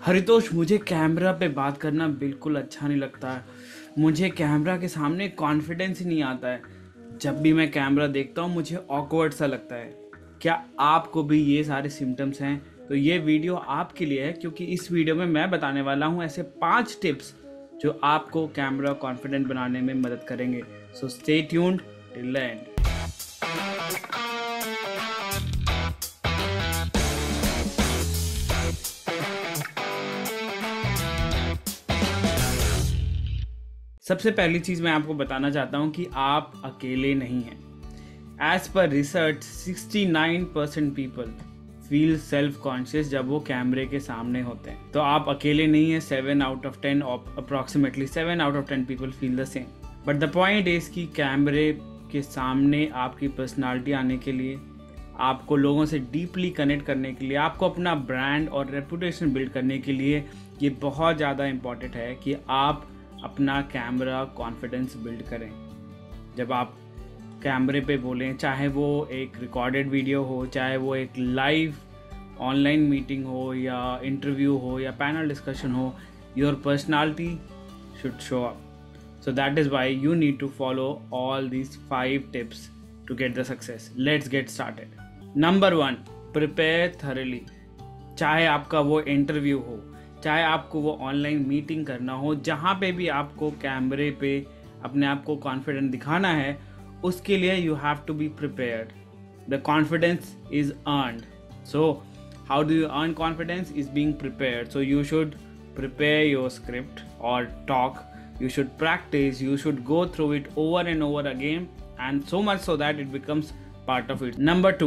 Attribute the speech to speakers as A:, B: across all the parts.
A: हरितोष, मुझे कैमरा पे बात करना बिल्कुल अच्छा नहीं लगता है। मुझे कैमरा के सामने कॉन्फिडेंस ही नहीं आता है। जब भी मैं कैमरा देखता हूँ मुझे ऑकवर्ड सा लगता है। क्या आपको भी ये सारे सिम्टम्स हैं? तो ये वीडियो आपके लिए है, क्योंकि इस वीडियो में मैं बताने वाला हूँ ऐसे 5 टिप्स जो आपको कैमरा कॉन्फिडेंट बनाने में मदद करेंगे। So stay tuned till the end. सबसे पहली चीज़ मैं आपको बताना चाहता हूँ कि आप अकेले नहीं हैं। As per research 69% people feel self conscious जब वो कैमरे के सामने होते हैं। तो आप अकेले नहीं हैं। 7 out of 10 approximately 7 out of 10 people feel the same. But the point is कि कैमरे के सामने आपकी पर्सनालिटी आने के लिए, आपको लोगों से डीपली कनेक्ट करने के लिए, आपको अपना ब्रांड और रेपुटेशन बिल्ड करने के लिए ये बहुत ज़्यादा इम्पॉर्टेंट है कि आप अपना कैमरा कॉन्फिडेंस बिल्ड करें। जब आप कैमरे पे बोलें, चाहे वो एक रिकॉर्डेड वीडियो हो, चाहे वो एक लाइव ऑनलाइन मीटिंग हो या इंटरव्यू हो या पैनल डिस्कशन हो, your personality should show up. So that is why you need to follow all these 5 tips to get the success. Let's get started. Number 1, prepare thoroughly. चाहे आपका वो interview हो, चाहे आपको वो ऑनलाइन मीटिंग करना हो, जहाँ पे भी आपको कैमरे पे अपने आप को कॉन्फिडेंट दिखाना है, उसके लिए you have to be prepared. The confidence is earned. So how do you earn confidence? Is being prepared. So you should prepare your script और talk. You should practice, you should go through it over and over again, and so much so that it becomes part of it. Number 2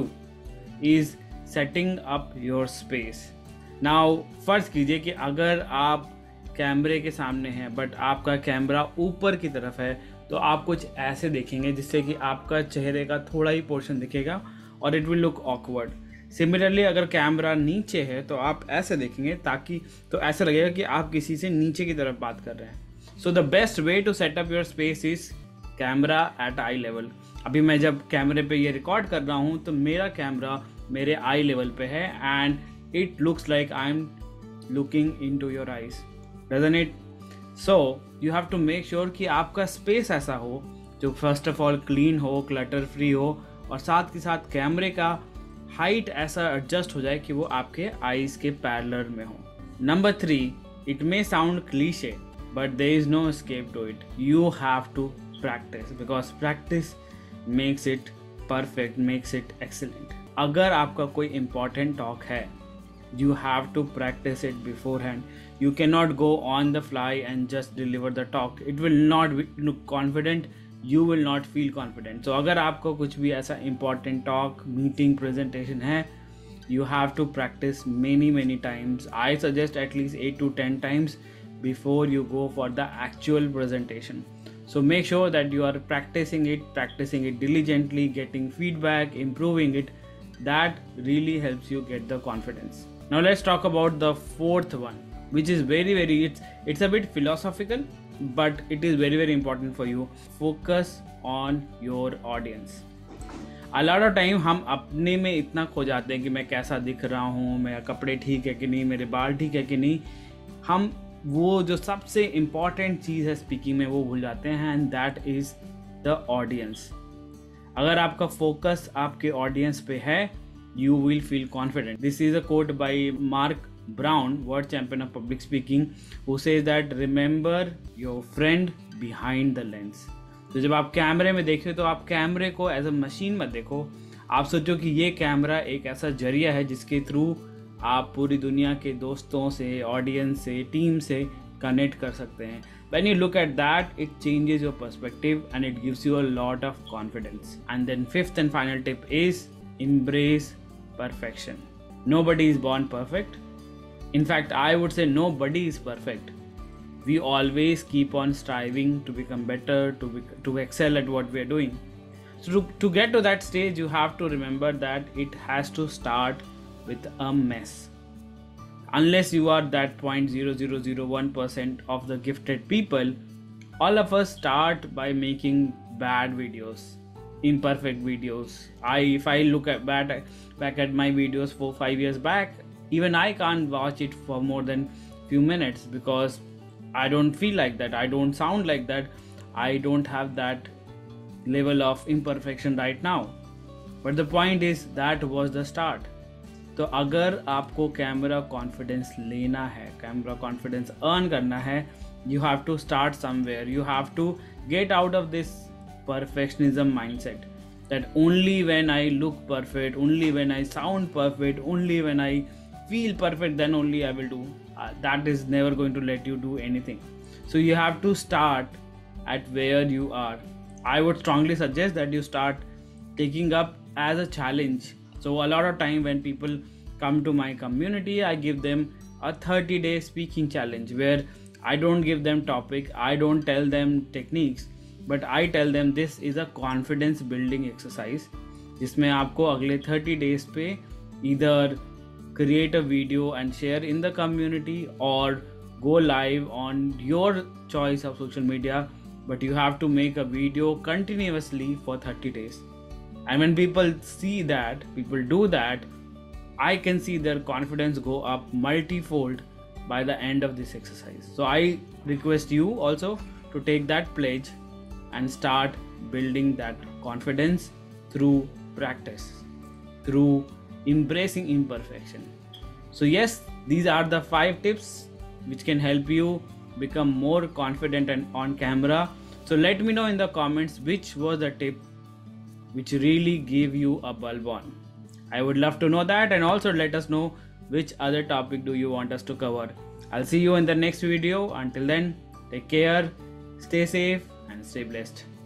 A: is setting up your space. Now फर्ज कीजिए कि अगर आप कैमरे के सामने हैं बट आपका कैमरा ऊपर की तरफ है, तो आप कुछ ऐसे देखेंगे जिससे कि आपका चेहरे का थोड़ा ही पोर्शन दिखेगा और it will look awkward. Similarly अगर कैमरा नीचे है तो आप ऐसे देखेंगे, ताकि तो ऐसा लगेगा कि आप किसी से नीचे की तरफ बात कर रहे हैं। So the best way to set up your space is camera at eye level. अभी मैं जब कैमरे पे ये रिकॉर्ड कर रहा हूँ तो मेरा कैमरा मेरे आई लेवल पे है and it looks like I'm looking into your eyes, doesn't it? So you have to make sure कि आपका स्पेस ऐसा हो जो फर्स्ट ऑफ ऑल क्लीन हो, क्लटर फ्री हो, और साथ के साथ कैमरे का हाइट ऐसा एडजस्ट हो जाए कि वो आपके आईज के पैरेलल में हो। Number 3, it may sound cliche, but there is no escape to it. You have to practice, because practice makes it perfect, makes it excellent. अगर आपका कोई important talk है, you have to practice it beforehand. You cannot go on the fly and just deliver the talk. It will not look confident. You will not feel confident. So अगर आपको कुछ भी ऐसा important talk, meeting, presentation है, you have to practice many times. I suggest at least 8 to 10 times before you go for the actual presentation. So make sure that you are practicing it diligently, getting feedback, improving it. That really helps you get the confidence. Now let's talk about the 4th one, which is very it's a bit philosophical, but it is very important for you. Focus on your audience. A lot of time हम अपने में इतना खो जाते हैं कि मैं कैसा दिख रहा हूँ, मेरा कपड़े ठीक है कि नहीं, मेरे बाल ठीक है कि नहीं। हम वो जो सबसे इम्पॉर्टेंट चीज़ है स्पीकिंग में वो भूल जाते हैं, and that is the audience. अगर आपका फोकस आपके ऑडियंस पे है, you will feel confident. This is a quote by Mark Brown, world champion of public speaking, who says that remember your friend behind the lens. तो जब आप कैमरे में देखते हो तो आप कैमरे को एज अ मशीन मत देखो। आप सोचो कि ये कैमरा एक ऐसा जरिया है जिसके थ्रू आप पूरी दुनिया के दोस्तों से, ऑडियंस से, टीम से कनेक्ट कर सकते हैं। When you look at that, it changes your perspective and it gives you a lot of confidence. And then 5th and final tip is embrace perfection. Nobody is born perfect. In fact, I would say nobody is perfect. We always keep on striving to become better, to excel at what we are doing. So to get to that stage, you have to remember that it has to start with a mess. Unless you are that 0.0001% of the gifted people, all of us start by making bad videos, imperfect videos. If I look back at my videos 4-5 years back, Even I can't watch it for more than few minutes because I don't feel like that, I don't sound like that, I don't have that level of imperfection right now. But the point is that was the start. तो अगर आपको camera confidence लेना है, camera confidence earn करना है, you have to start somewhere. You have to get out of this perfectionism mindset that only when I look perfect, only when I sound perfect, only when I feel perfect, then only I will do. That is never going to let you do anything. So you have to start at where you are. I would strongly suggest that you start taking up as a challenge. So a lot of time when people come to my community, I give them a 30-day speaking challenge where I don't give them topic, I don't tell them techniques, but I tell them this is a confidence building exercise जिसमें आपको अगले 30 days पे either create a video and share in the community or go live on your choice of social media, but you have to make a video continuously for 30 days. And when people see that, people do that, I can see their confidence go up multifold by the end of this exercise. So I request you also to take that pledge and start building that confidence through practice, through embracing imperfection. So yes, these are the 5 tips which can help you become more confident and on camera. So let me know in the comments which was the tip which really gave you a bulb on. I would love to know that, and also let us know which other topic do you want us to cover. I'll see you in the next video. Until then, take care, stay safe and stay blessed.